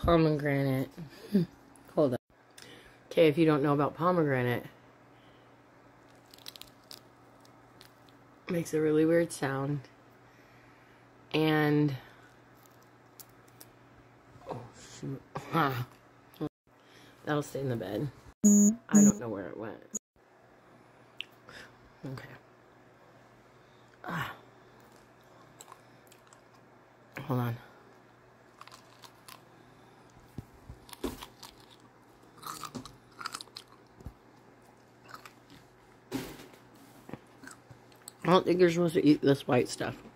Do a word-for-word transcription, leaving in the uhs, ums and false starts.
pomegranate. Hold up. Okay, if you don't know about pomegranate, it makes a really weird sound. And oh shoot. That'll stay in the bed. I don't know where it went. Okay. Ah. Hold on. I don't think you're supposed to eat this white stuff.